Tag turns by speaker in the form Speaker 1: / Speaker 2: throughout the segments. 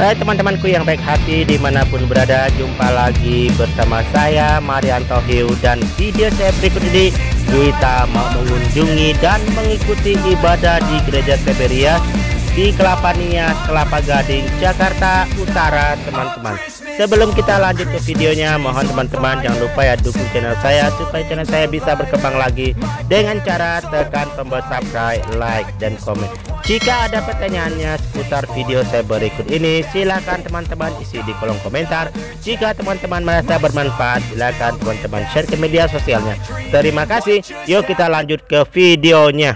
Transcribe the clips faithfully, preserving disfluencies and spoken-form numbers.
Speaker 1: Hai teman-temanku yang baik hati dimanapun berada, jumpa lagi bersama saya Marianto Hiu. Dan video saya berikut ini kita mau mengunjungi dan mengikuti ibadah di Gereja Tiberias di Kelapa Nias, Kelapa Gading, Jakarta Utara teman-teman. Sebelum kita lanjut ke videonya, mohon teman-teman jangan lupa ya dukung channel saya supaya channel saya bisa berkembang lagi dengan cara tekan tombol subscribe, like, dan komen. Jika ada pertanyaannya seputar video saya berikut ini, silakan teman-teman isi di kolom komentar. Jika teman-teman merasa bermanfaat, silakan teman-teman share ke media sosialnya. Terima kasih. Yuk kita lanjut ke videonya.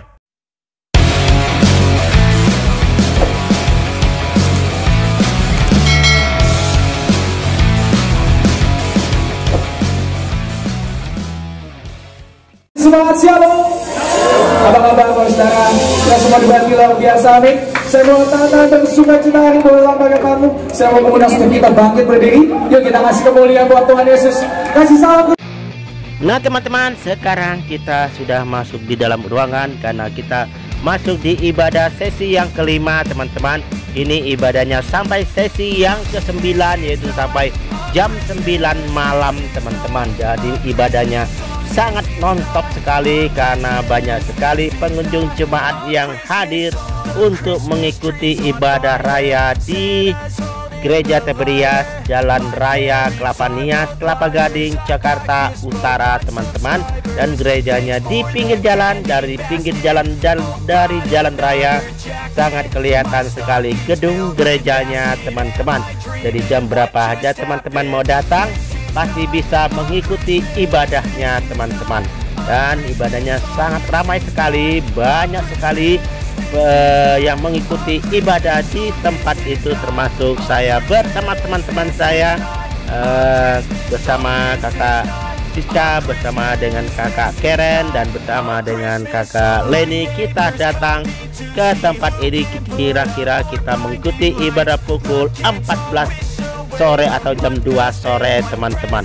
Speaker 2: Semangat shalom. Apa kabar para saudara? Kita semua diberkati luar biasa, amin. Saya mau tangan dan sukacita hari dalam bagi kamu. Saya mau mengundang untuk kita bangkit berdiri. Yuk kita kasih kemuliaan buat Tuhan Yesus. Kasih salam.
Speaker 1: Nah teman-teman, sekarang kita sudah masuk di dalam ruangan karena kita masuk di ibadah sesi yang kelima teman-teman. Ini ibadahnya sampai sesi yang kesembilan, yaitu sampai jam sembilan malam teman-teman. Jadi ibadahnya sangat non-stop sekali karena banyak sekali pengunjung jemaat yang hadir untuk mengikuti ibadah raya di Gereja Tiberias, Jalan Raya Kelapa Nias, Kelapa Gading, Jakarta Utara teman-teman. Dan gerejanya di pinggir jalan, dari pinggir jalan dan dari jalan raya sangat kelihatan sekali gedung gerejanya teman-teman. Jadi jam berapa aja teman-teman mau datang pasti bisa mengikuti ibadahnya teman-teman. Dan ibadahnya sangat ramai sekali, banyak sekali uh, yang mengikuti ibadah di tempat itu, termasuk saya bersama teman-teman saya, uh, bersama kakak Siska, bersama dengan kakak Karen, dan bersama dengan kakak Leni. Kita datang ke tempat ini kira-kira kita mengikuti ibadah pukul empat belas sore atau jam dua sore teman-teman.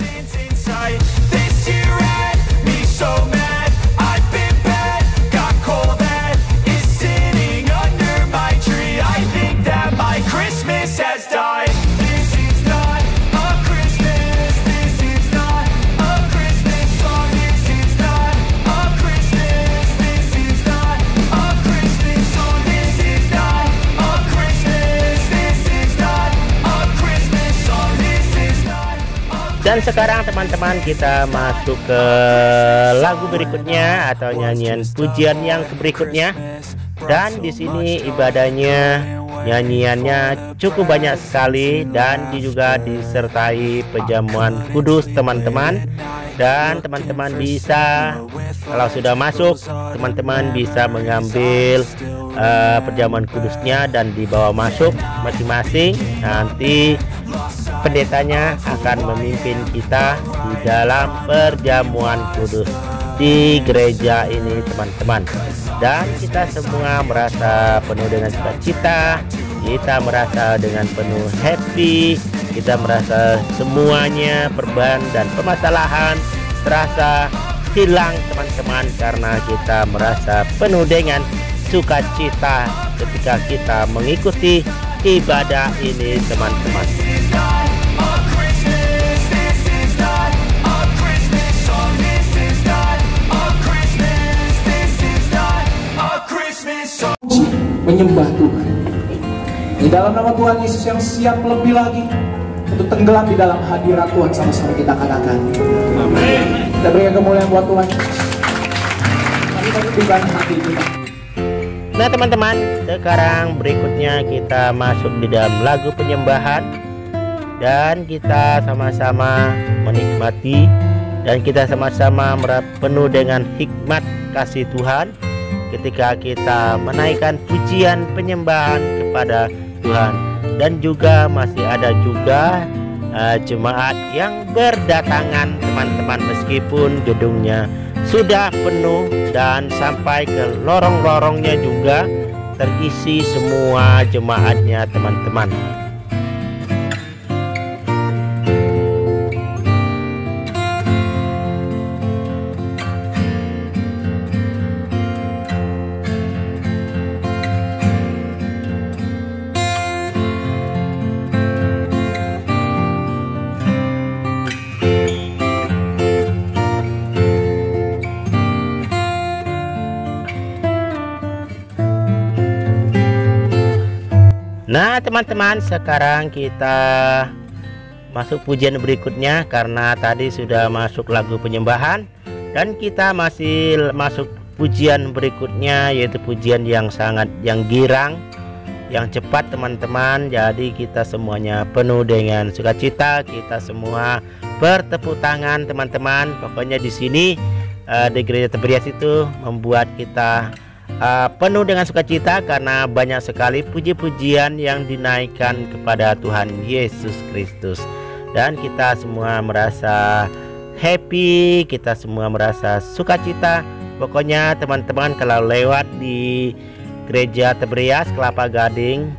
Speaker 1: Dan sekarang teman-teman kita masuk ke lagu berikutnya atau nyanyian pujian yang berikutnya. Dan di sini ibadahnya, nyanyiannya cukup banyak sekali dan juga disertai pejamuan kudus teman-teman. Dan teman-teman bisa, kalau sudah masuk, teman-teman bisa mengambil uh, perjamuan kudusnya dan dibawa masuk masing-masing. Nanti pendetanya akan memimpin kita di dalam perjamuan kudus di gereja ini teman-teman. Dan kita semua merasa penuh dengan sukacita, kita merasa dengan penuh happy, kita merasa semuanya perban dan permasalahan terasa hilang teman-teman, karena kita merasa penuh dengan sukacita ketika kita mengikuti ibadah ini teman-teman.
Speaker 2: Menyembah Tuhan di dalam nama Tuhan Yesus yang siap lebih lagi untuk tenggelam di dalam hadirat Tuhan. Sama-sama kita katakan amin. Kita berikan kemuliaan buat Tuhan. Kami menunjukkan hati kita.
Speaker 1: Nah teman-teman, sekarang berikutnya kita masuk di dalam lagu penyembahan. Dan kita sama-sama menikmati dan kita sama-sama penuh dengan hikmat kasih Tuhan ketika kita menaikkan pujian penyembahan kepada Tuhan. Dan juga masih ada juga uh, jemaat yang berdatangan teman-teman, meskipun gedungnya sudah penuh dan sampai ke lorong-lorongnya juga terisi semua jemaatnya teman-teman. Nah teman-teman, sekarang kita masuk pujian berikutnya, karena tadi sudah masuk lagu penyembahan dan kita masih masuk pujian berikutnya, yaitu pujian yang sangat yang girang, yang cepat teman-teman. Jadi kita semuanya penuh dengan sukacita, kita semua bertepuk tangan teman-teman. Pokoknya di sini uh, di gereja Tiberias itu membuat kita uh, penuh dengan sukacita, karena banyak sekali puji-pujian yang dinaikkan kepada Tuhan Yesus Kristus. Dan kita semua merasa happy, kita semua merasa sukacita. Pokoknya teman-teman, kalau lewat di gereja Tiberias Kelapa Gading,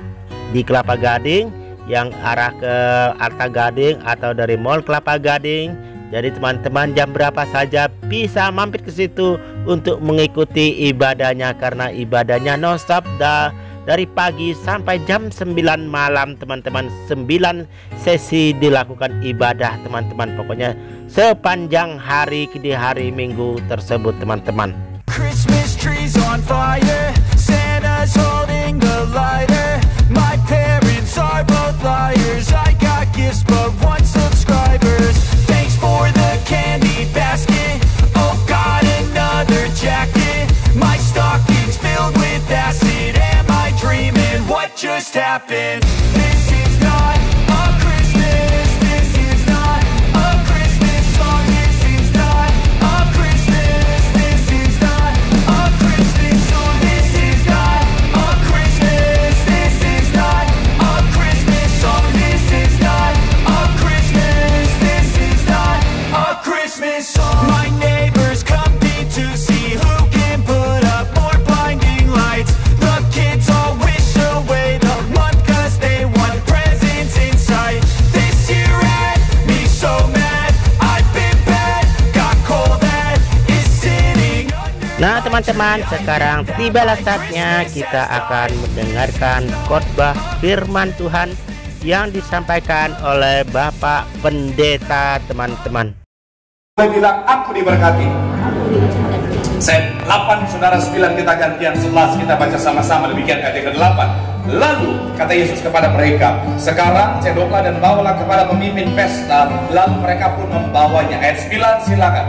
Speaker 1: di Kelapa Gading yang arah ke Arta Gading atau dari Mall Kelapa Gading, jadi teman-teman jam berapa saja bisa mampir ke situ untuk mengikuti ibadahnya, karena ibadahnya non-stop dah dari pagi sampai jam sembilan malam teman-teman. Sembilan sesi dilakukan ibadah teman-teman, pokoknya sepanjang hari di hari Minggu tersebut teman-teman.
Speaker 3: Christmas trees on fire, Santa's holding the lighter. My parents are both liars, I got gifts but one subscribers. Thanks for the candy basket, oh got another jacket. My stocking's filled with acid, am I dreaming? What just happened? This is not a Christmas, this is not a Christmas song, this is not a Christmas, this is not a Christmas song, this is not a Christmas, this is not a Christmas song, this is not a Christmas, this is not a Christmas song. My neighbors compete to see who can put up more blinding lights. The kids all wish away the month cause they want presents in sight. This year had me so mad, I've been bad, got cold that is sitting under.
Speaker 1: Nah teman-teman, sekarang tibalah saatnya kita akan mendengarkan khotbah firman Tuhan yang disampaikan oleh Bapak Pendeta teman-teman.
Speaker 4: Boleh bilang aku diberkati. Set delapan, saudara sembilan kita gantian, sebelas kita baca sama-sama, demikian ayat ke delapan. Lalu kata Yesus kepada mereka, sekarang cedoklah dan bawalah kepada pemimpin pesta. Lalu mereka pun membawanya. Ayat sembilan silakan.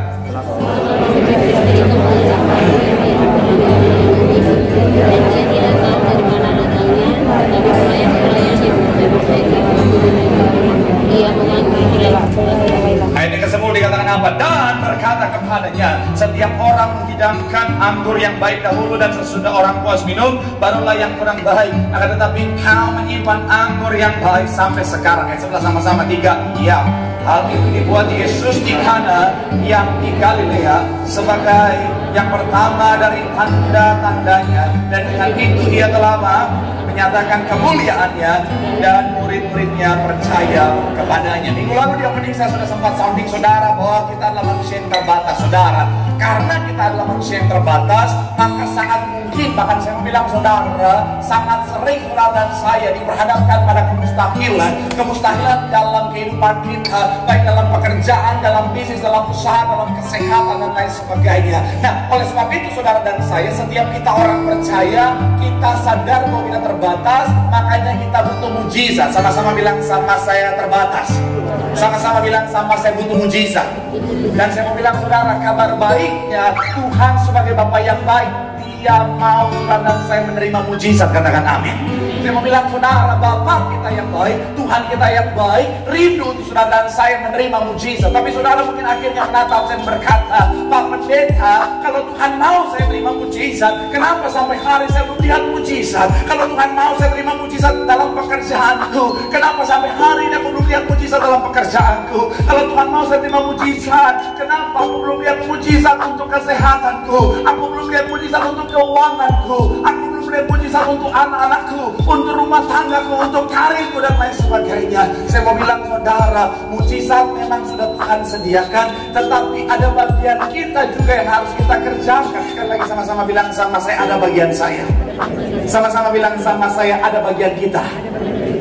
Speaker 4: Ayat yang kesepuluh dikatakan apa? Dan berkata kepadanya, setiap orang menghidangkan anggur yang baik dahulu, dan sesudah orang puas minum, barulah yang kurang baik. Akan tetapi kau menyimpan anggur yang baik sampai sekarang. Ayat sebelah sama-sama, tiga. Iya, hal itu dibuat Yesus di Kana yang di Galilea sebagai yang pertama dari tanda-tandanya, dan dengan itu ia telah menyatakan kemuliaannya, dan murid-muridnya percaya kepadanya. Minggu lalu di opening saya sudah sempat sounding saudara bahwa kita adalah manusia yang terbatas saudara. Karena kita adalah manusia yang terbatas, maka sangat mungkin, bahkan saya mau bilang saudara, sangat sering saudara dan saya diperhadapkan pada kemustahilan, kemustahilan dalam kehidupan kita, baik dalam pekerjaan, dalam bisnis, dalam usaha, dalam kesehatan dan lain sebagainya. Nah, oleh sebab itu saudara dan saya, setiap kita orang percaya, kita sadar bahwa kita terbatas, makanya kita butuh mujizat. Sama-sama bilang sama saya terbatas. Sama-sama bilang sama saya butuh mujizat. Dan saya mau bilang saudara, kabar baiknya Tuhan sebagai Bapa yang baik, Dia mau saudara dan saya menerima mujizat. Katakan amin. Saya mau bilang saudara, Bapa kita yang baik, Tuhan kita yang baik, rindu untuk saudara dan saya menerima mujizat. Tapi saudara mungkin akhirnya menatap dan berkata, Pak Pendeta, kalau Tuhan mau saya terima mujizat, kenapa sampai hari saya belum lihat mujizat? Kalau Tuhan mau saya terima mujizat dalam pekerjaanku, kenapa sampai hari ini aku belum lihat mujizat dalam pekerjaanku? Kalau Tuhan mau saya terima mujizat, kenapa aku belum lihat mujizat untuk kesehatanku? Aku belum lihat mujizat untuk keuanganku, aku belum lihat mujizat untuk anak-anakku, untuk rumah tanggaku, untuk karirku dan lain sebagainya. Saya mau bilang saudara, mujizat memang sudah Tuhan sediakan, tetapi ada bagian kita juga yang harus kita kerjakan. Sekali lagi sama-sama bilang sama saya, ada bagian saya. Sama-sama bilang sama saya, ada bagian kita.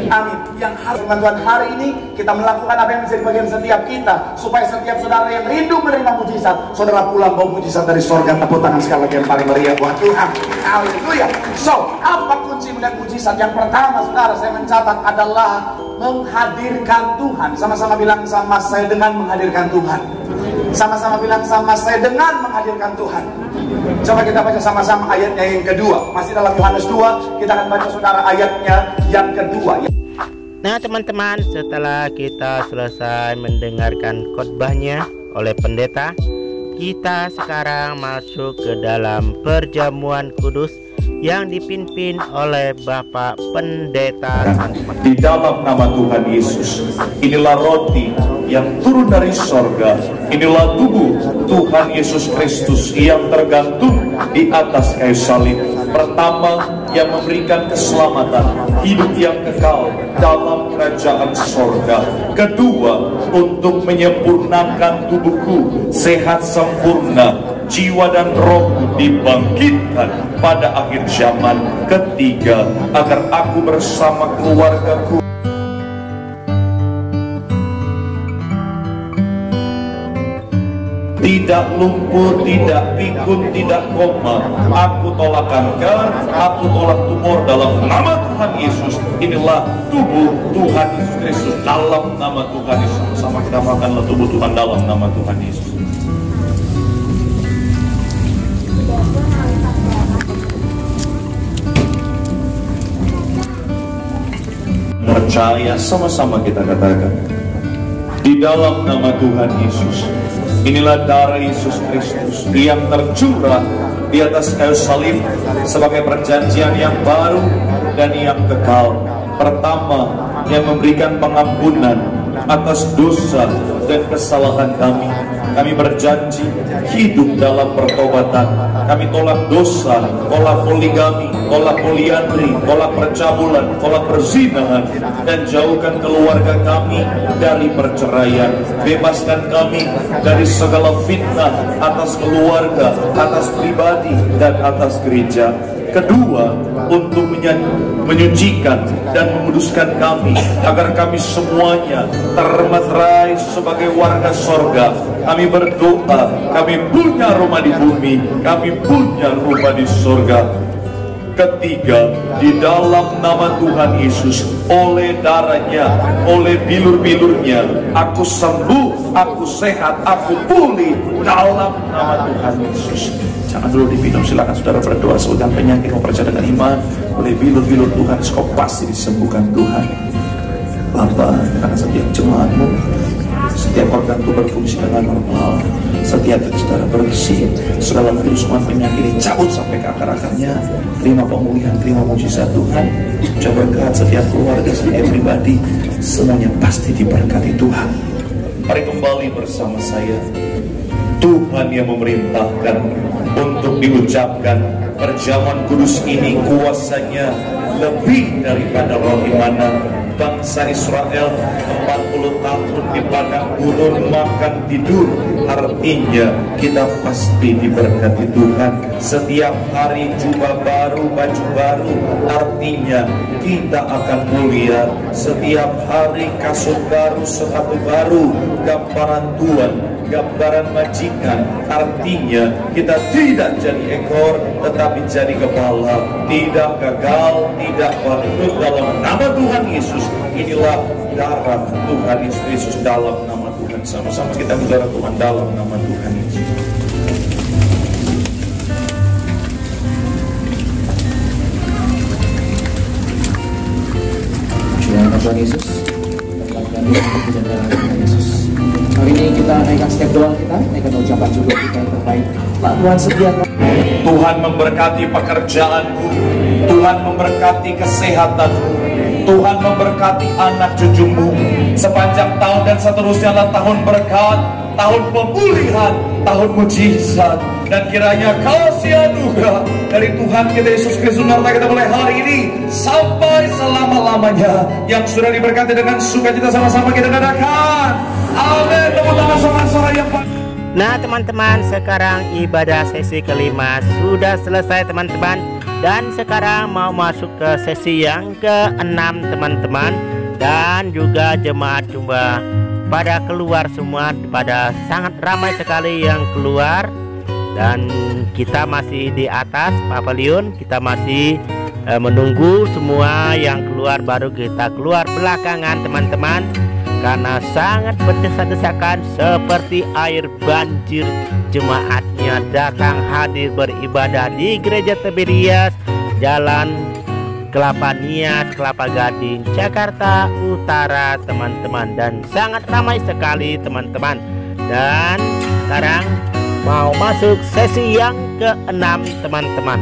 Speaker 4: Amin. Yang harus Tuhan hari ini kita melakukan apa yang menjadi bagian setiap kita, supaya setiap saudara yang rindu menerima mujizat, saudara pulang bawa mujizat dari surga. Tepuk tangan sekali lagi yang paling meriah buat Tuhan. Haleluya. So, apa kunci melihat mujizat? Yang pertama, saudara, saya mencatat adalah menghadirkan Tuhan. Sama-sama bilang sama saya, dengan menghadirkan Tuhan. Sama-sama bilang sama saya, dengan menghadirkan Tuhan. Coba kita baca sama-sama ayatnya yang kedua. Masih dalam Yohanes dua, kita akan baca saudara ayatnya yang kedua.
Speaker 1: Nah teman-teman, setelah kita selesai mendengarkan khotbahnya oleh pendeta, kita sekarang masuk ke dalam perjamuan kudus yang dipimpin oleh Bapak Pendeta.
Speaker 4: Di dalam nama Tuhan Yesus, inilah roti yang turun dari sorga, inilah tubuh Tuhan Yesus Kristus yang tergantung di atas kayu salib. Pertama, yang memberikan keselamatan, hidup yang kekal dalam kerajaan sorga. Kedua, untuk menyempurnakan tubuhku sehat sempurna, jiwa dan rohku dibangkitkan pada akhir zaman. Ketiga, agar aku bersama keluargaku tidak lumpuh, tidak pikun, tidak koma. Aku tolak kanker, aku tolak tumor dalam nama Tuhan Yesus. Inilah tubuh Tuhan Yesus Kristus dalam nama Tuhan Yesus. Sama kita makanlah tubuh Tuhan dalam nama Tuhan Yesus. Percaya, sama-sama kita katakan, di dalam nama Tuhan Yesus. Inilah darah Yesus Kristus yang tercurah di atas kayu salib sebagai perjanjian yang baru dan yang kekal. Pertama, yang memberikan pengampunan atas dosa dan kesalahan kami. Kami berjanji hidup dalam pertobatan. Kami tolak dosa, tolak poligami, tolak poliandri, tolak percabulan, tolak perzinahan, dan jauhkan keluarga kami dari perceraian. Bebaskan kami dari segala fitnah atas keluarga, atas pribadi, dan atas gereja. Kedua, untuk menyucikan dan menguduskan kami, agar kami semuanya termeterai sebagai warga sorga. Kami berdoa, kami punya rumah di bumi, kami punya rumah di sorga. Ketiga, di dalam nama Tuhan Yesus, oleh darahnya, oleh bilur-bilurnya, aku sembuh, aku sehat, aku pulih dalam nama Tuhan Yesus. Jangan dulu diminum, silakan saudara berdoa. Sedang penyakit mau percaya dengan iman, oleh bilur-bilur Tuhan, kau pasti disembuhkan Tuhan. Bapa, karena setiap jemaatmu, setiap organ itu berfungsi dengan normal, setiap itu saudara bersih, segala virus penyakit dicabut sampai ke akar-akarnya. Terima pemulihan, terima mujizat Tuhan. Coba berkat setiap keluarga, setiap pribadi, semuanya pasti diberkati Tuhan. Mari kembali bersama saya. Tuhan yang memerintahkan untuk diucapkan perjamuan kudus ini, kuasanya lebih daripada roti mana. Bangsa Israel empat puluh tahun di padang gurun makan tidur. Artinya kita pasti diberkati Tuhan. Setiap hari jubah baru, baju baru, artinya kita akan mulia. Setiap hari kasut baru, sepatu baru, gambaran Tuhan, gambaran majikan, artinya kita tidak jadi ekor tetapi jadi kepala, tidak gagal, tidak bangkrut dalam nama Tuhan Yesus. Inilah darah Tuhan Yesus dalam nama Tuhan. Sama-sama kita berdarah Tuhan dalam nama Tuhan Yesus.
Speaker 2: Tuhan Yesus, Tuhan Yesus. Hari ini kita naikkan setiap doa kita, naikkan ucapan juga kita yang terbaik. Pak Tuhan setia.
Speaker 4: Tuhan memberkati pekerjaanmu, Tuhan memberkati kesehatanmu, Tuhan memberkati anak cucumu. Sepanjang tahun dan seterusnya adalah tahun berkat, tahun pemulihan, tahun mujizat, dan kiranya kasih anugerah dari Tuhan kita Yesus Kristus menyertai kita mulai hari ini sampai selama-lamanya. Yang sudah diberkati dengan sukacita, sama-sama kita katakan amin. Tepuk tangan sorak-sorai yang paling.
Speaker 1: Nah teman-teman, sekarang ibadah sesi kelima sudah selesai teman-teman. Dan sekarang mau masuk ke sesi yang keenam teman-teman. Dan juga jemaat coba pada keluar semua, pada sangat ramai sekali yang keluar. Dan kita masih di atas pavilion, kita masih eh, menunggu semua yang keluar, baru kita keluar belakangan teman-teman. Karena sangat berdesak-desakan seperti air banjir, jemaatnya datang hadir beribadah di Gereja Tiberias, Jalan Kelapa Nias, Kelapa Gading, Jakarta Utara teman-teman. Dan sangat ramai sekali teman-teman. Dan sekarang mau masuk sesi yang keenam teman-teman.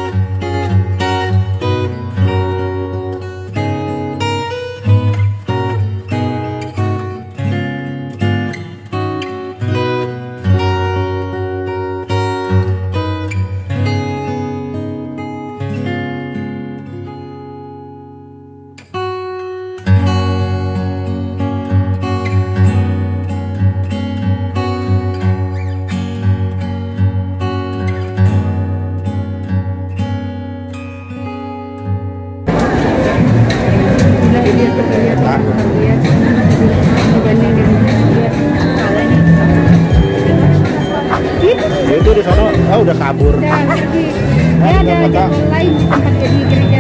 Speaker 5: Itu di sana, oh udah kabur.
Speaker 6: Udah pergi. Dia ada jadwal lain di tempat jadi gereja.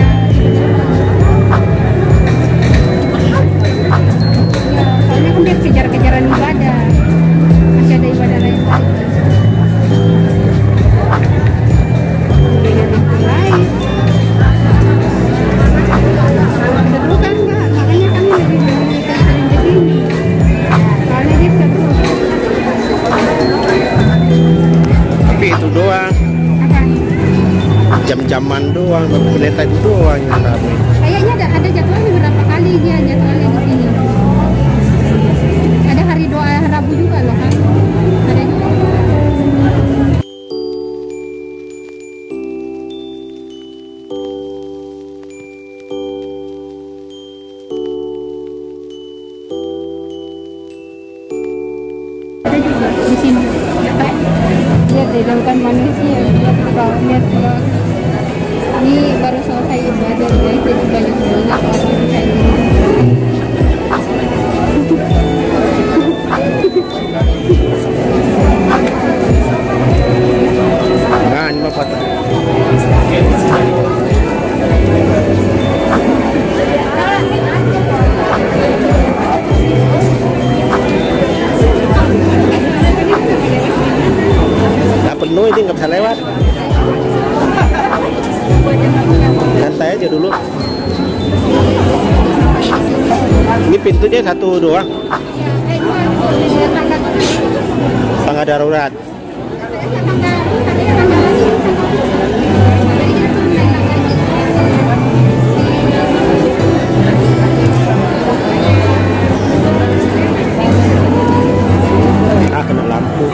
Speaker 6: Ya, soalnya kan dia kejar-kejaran ibadah. Masih ada ibadah lain. Dia jadwal lain. Seru kan enggak? Makanya kami lebih memilih sering ke sini. Soalnya dia seru.
Speaker 5: Tapi itu doang, jam-jaman doang, pendeta itu doang yang ramai.
Speaker 6: Kayaknya ada ada jadwalnya berapa kali dia jadwalnya di sini. Ada hari doa Rabu juga loh kan. Ada juga. Ada juga di sini. Lihat di lautan manusia, lihat pulau, lihat pulau. Ini baru selesai ibadah guys, jadi banyak banget orang kayak gini.
Speaker 5: Nah, ini mah patah. Nggak penuh, ini nggak bisa lewat. Santai aja dulu. Ini pintunya satu doang. Tangga darurat. Ah, kena lampu.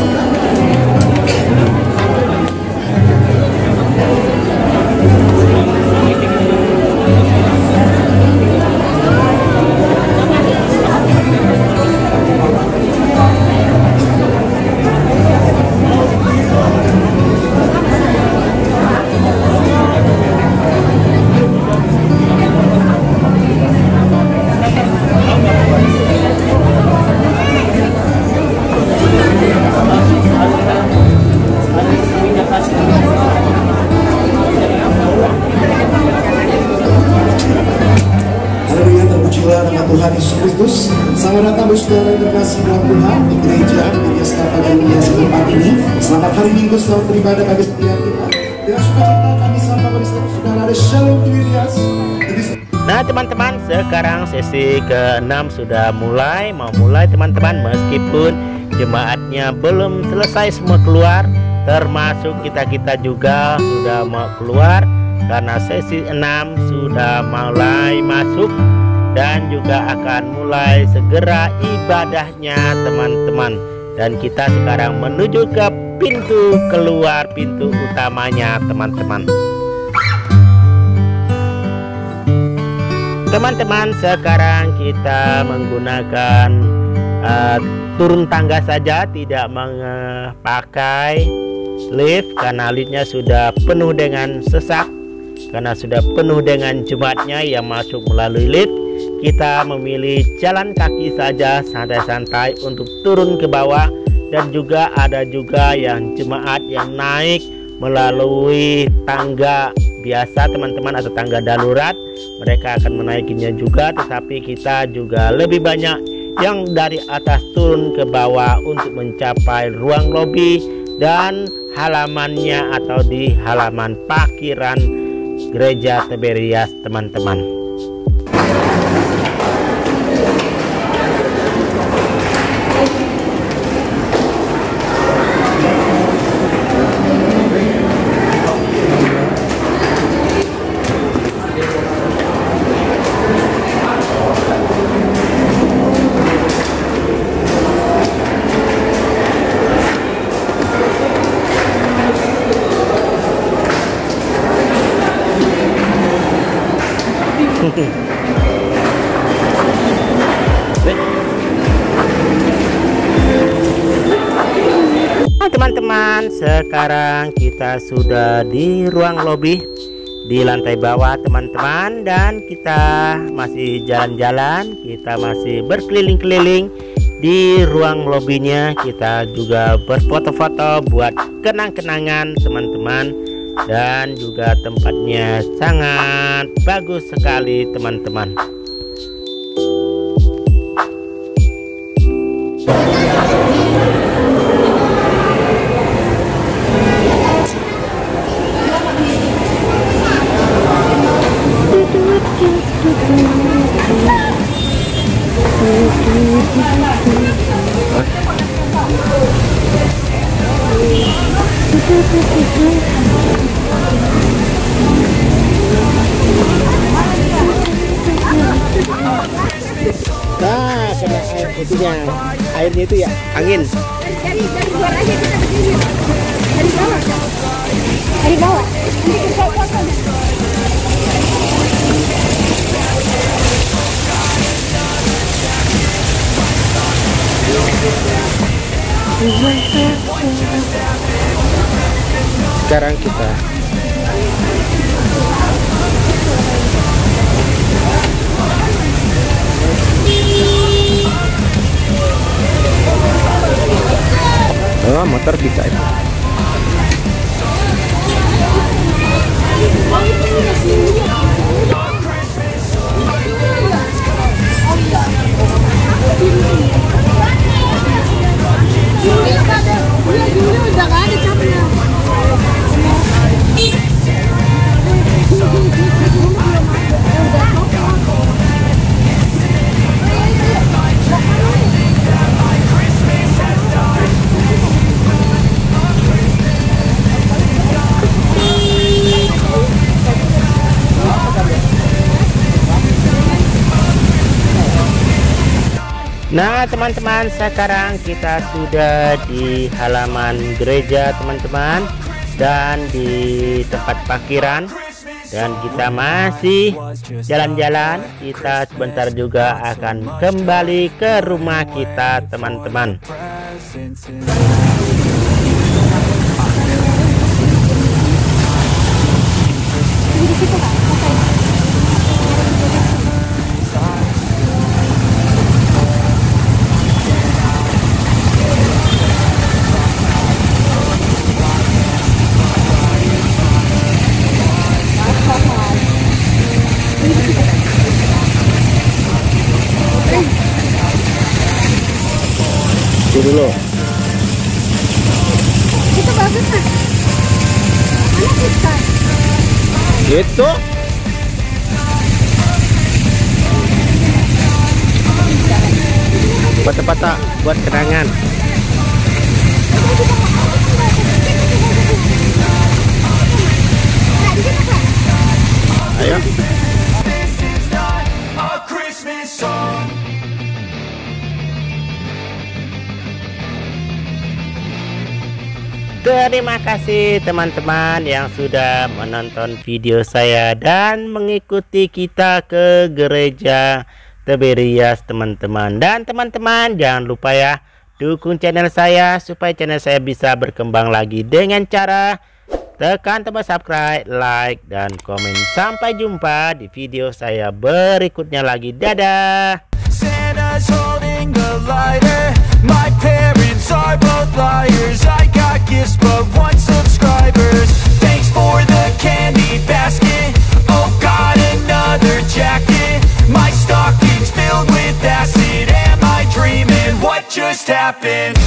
Speaker 7: Tuhan Yesus Kristus. Selamat datang saudara yang terkasih dalam Tuhan di gereja Tiberias Kelapa Gading tempat ini. Selamat hari Minggu, selamat beribadah bagi setiap kita. Dengan sukacita kami sapa bagi setiap saudara, ada Shalom Tiberias.
Speaker 1: Nah teman-teman, sekarang sesi keenam sudah mulai, mau mulai teman-teman. Meskipun jemaatnya belum selesai semua keluar, termasuk kita-kita juga sudah mau keluar, karena sesi enam sudah mulai masuk dan juga akan mulai segera ibadahnya teman-teman. Dan kita sekarang menuju ke pintu keluar, pintu utamanya teman-teman. Teman-teman, sekarang kita menggunakan uh, turun tangga saja, tidak memakai lift karena liftnya sudah penuh dengan sesak. karena sudah penuh dengan jemaatnya yang masuk melalui lift. Kita memilih jalan kaki saja santai-santai untuk turun ke bawah, dan juga ada juga yang jemaat yang naik melalui tangga biasa teman-teman, atau tangga darurat. Mereka akan menaikinya juga, tetapi kita juga lebih banyak yang dari atas turun ke bawah untuk mencapai ruang lobi dan halamannya atau di halaman parkiran Gereja Tiberias teman-teman. Teman-teman, sekarang kita sudah di ruang lobi di lantai bawah teman-teman, dan kita masih jalan-jalan, kita masih berkeliling-keliling di ruang lobinya. Kita juga berfoto-foto buat kenang-kenangan teman-teman, dan juga tempatnya sangat bagus sekali teman-teman.
Speaker 5: Nah, kena air itunya, airnya itu ya angin.
Speaker 6: Dari dari luar aja kita berdiri. Dari bawah. Dari bawah. Ini kita foto.
Speaker 5: Sekarang kita oh, motor bisa itu.
Speaker 1: Nah teman-teman, sekarang kita sudah di halaman gereja teman-teman, dan di tempat parkiran, dan kita masih jalan-jalan. Kita sebentar juga akan kembali ke rumah kita teman-teman.
Speaker 5: Itu dulu.
Speaker 6: Itu bagus kan? Mana kita?
Speaker 5: Gitu.
Speaker 1: Foto-foto buat kenangan.
Speaker 5: Ayo.
Speaker 1: Terima kasih teman-teman yang sudah menonton video saya dan mengikuti kita ke gereja Tiberias teman-teman. Dan teman-teman jangan lupa ya, dukung channel saya supaya channel saya bisa berkembang lagi dengan cara tekan tombol subscribe, like, dan komen. Sampai jumpa di video saya berikutnya lagi. Dadah.
Speaker 3: Santa's holding the lighter. My parents are both liars. I got gifts but one subscribers. Thanks for the candy basket. Oh God, another jacket. My stocking's filled with acid. Am I dreaming? What just happened?